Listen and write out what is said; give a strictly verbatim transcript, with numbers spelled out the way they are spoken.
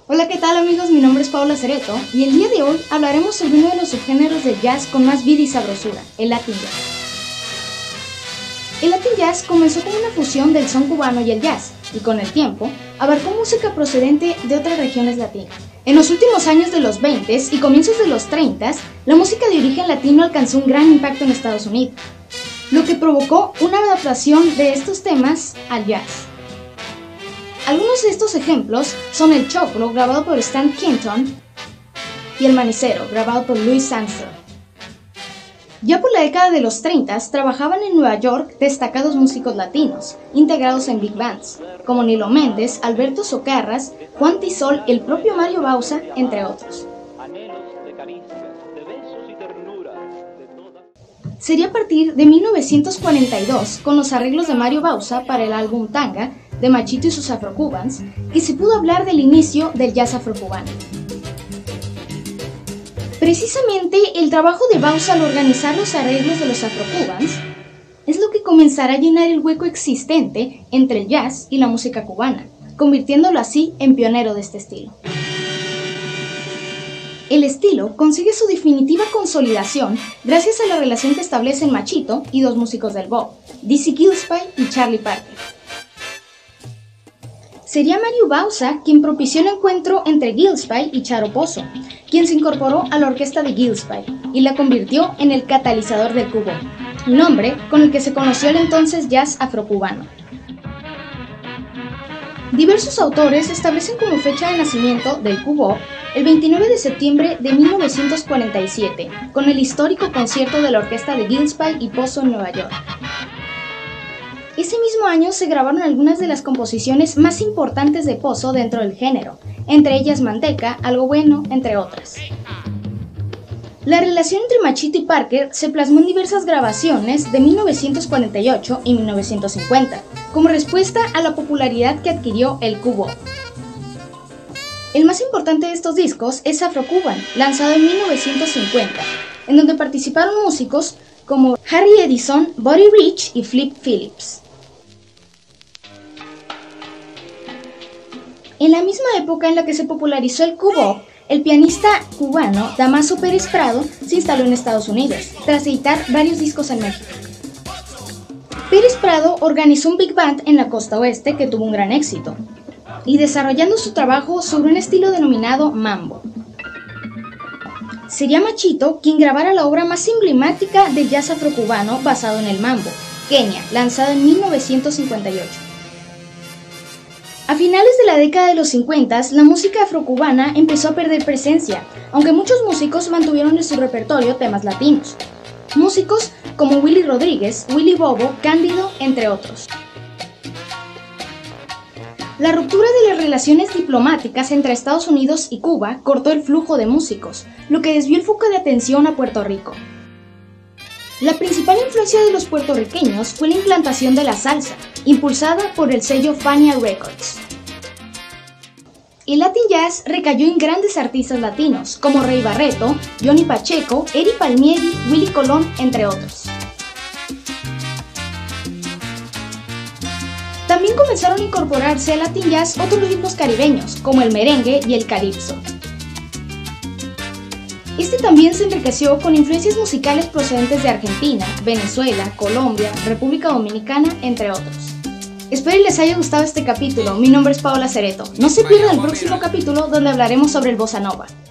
Hola, ¿qué tal amigos? Mi nombre es Paula Cereto y el día de hoy hablaremos sobre uno de los subgéneros del jazz con más vida y sabrosura, el Latin Jazz. El Latin Jazz comenzó como una fusión del son cubano y el jazz, y con el tiempo abarcó música procedente de otras regiones latinas. En los últimos años de los veinte y comienzos de los treinta, la música de origen latino alcanzó un gran impacto en Estados Unidos, lo que provocó una adaptación de estos temas al jazz. Algunos de estos ejemplos son el choclo, grabado por Stan Kenton, y el manicero, grabado por Louis Armstrong. Ya por la década de los treinta, trabajaban en Nueva York destacados músicos latinos, integrados en big bands, como Nilo Méndez, Alberto Socarras, Juan Tisol, el propio Mario Bauza, entre otros. Sería a partir de mil novecientos cuarenta y dos, con los arreglos de Mario Bauza para el álbum Tanga, de Machito y sus Afrocubans, que se pudo hablar del inicio del jazz afrocubano. Precisamente el trabajo de Bauza al organizar los arreglos de los Afrocubans es lo que comenzará a llenar el hueco existente entre el jazz y la música cubana, convirtiéndolo así en pionero de este estilo. El estilo consigue su definitiva consolidación gracias a la relación que establecen Machito y dos músicos del bop, Dizzy Gillespie y Charlie Parker. Sería Mario Bauza quien propició el encuentro entre Gillespie y Charo Pozo, quien se incorporó a la orquesta de Gillespie y la convirtió en el catalizador del cubop, nombre con el que se conoció el entonces jazz afrocubano. Diversos autores establecen como fecha de nacimiento del cubop el veintinueve de septiembre de mil novecientos cuarenta y siete, con el histórico concierto de la orquesta de Gillespie y Pozo en Nueva York. Ese mismo año se grabaron algunas de las composiciones más importantes de Pozo dentro del género, entre ellas Manteca, Algo Bueno, entre otras. La relación entre Machito y Parker se plasmó en diversas grabaciones de mil novecientos cuarenta y ocho y mil novecientos cincuenta, como respuesta a la popularidad que adquirió el cubop. El más importante de estos discos es Afrocuban, lanzado en mil novecientos cincuenta, en donde participaron músicos como Harry Edison, Buddy Rich y Flip Phillips. En la misma época en la que se popularizó el cubop, el pianista cubano Damaso Pérez Prado se instaló en Estados Unidos, tras editar varios discos en México. Pérez Prado organizó un big band en la costa oeste que tuvo un gran éxito, y desarrollando su trabajo sobre un estilo denominado mambo. Sería Machito quien grabara la obra más emblemática del jazz afrocubano basado en el mambo, Kenia, lanzado en mil novecientos cincuenta y ocho. A finales de la década de los cincuenta, la música afrocubana empezó a perder presencia, aunque muchos músicos mantuvieron en su repertorio temas latinos. Músicos como Willy Rodríguez, Willy Bobo, Cándido, entre otros. La ruptura de las relaciones diplomáticas entre Estados Unidos y Cuba cortó el flujo de músicos, lo que desvió el foco de atención a Puerto Rico. La principal influencia de los puertorriqueños fue la implantación de la salsa, impulsada por el sello Fania Records. El Latin Jazz recayó en grandes artistas latinos, como Rey Barreto, Johnny Pacheco, Eri Palmieri, Willy Colón, entre otros. También comenzaron a incorporarse al Latin Jazz otros ritmos caribeños, como el merengue y el calipso. Este también se enriqueció con influencias musicales procedentes de Argentina, Venezuela, Colombia, República Dominicana, entre otros. Espero les haya gustado este capítulo. Mi nombre es Paola Cereto. No se pierdan el próximo capítulo donde hablaremos sobre el bossa nova.